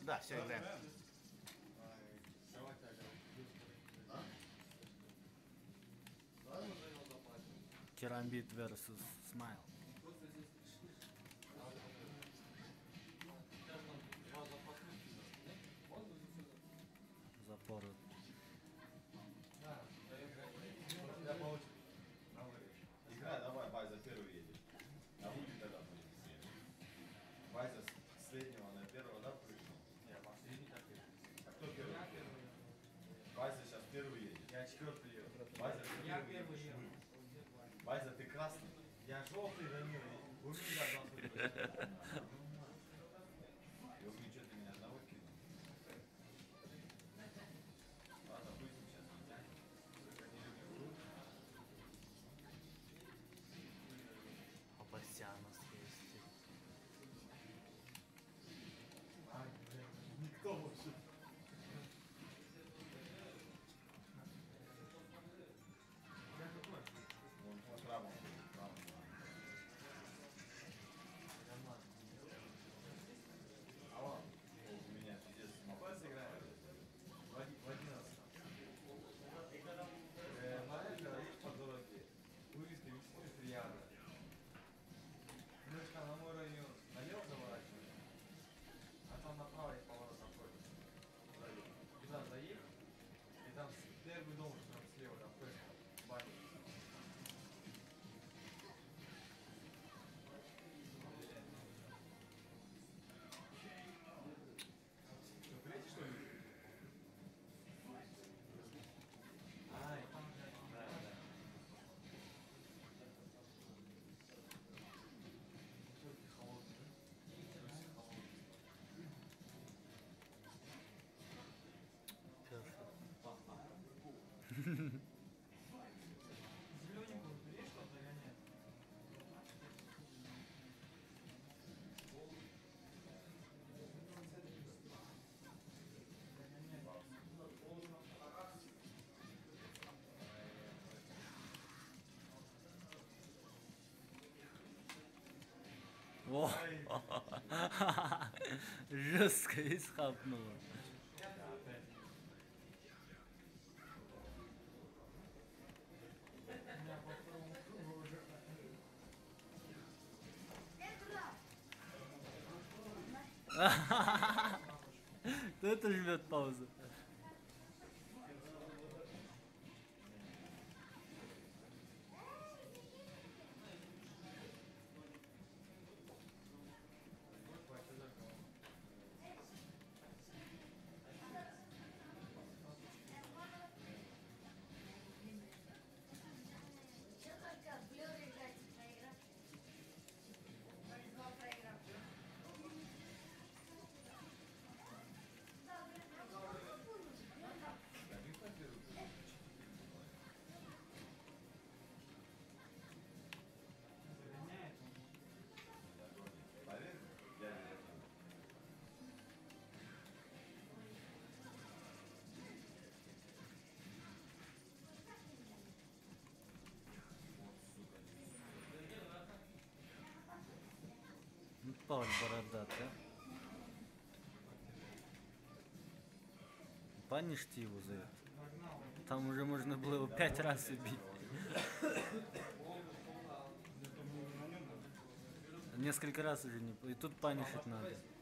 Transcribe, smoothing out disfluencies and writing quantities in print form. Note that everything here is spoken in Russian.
Да, все, играем. Керамбит versus Смайл. Запоры. Играй, давай, Байза первый едет. А будет тогда будет. Байза с среднего на первого, да, прыгнул? Нет, последний так и. А кто первый? Байза сейчас первый едет. Я четвертый еду. Байза, Я первый еду. Байза, ты красный. Я желтый, Данила. Вы меня должны быть. Ёбни, что ты меня одного кинул? Ладно, пусть сейчас не тянет. Опасяна съесть. Ай, блин, никто вообще. Я какой? Он правым. Алло. У меня пиздец Какой сыграем? В 11. Маленькая есть по дороге. Вывеска висит 3 ярда. Немножко на мой район налево заворачиваем, а там направо есть поворот находится. Туда заедь, и там первый дом, что там слева, там фэшка, баня. Что, третий, что ли? Ай, да. Все-таки холодный, да? Зелененькую бери, что загонять. О! Жестко исхапнуло. Кто это жмет паузу? Поверь, я не знаю. Ну, Павел бородатый, а? Панишьте его за это. Там уже можно было его 5 раз убить. Несколько раз уже не... И тут панишить надо.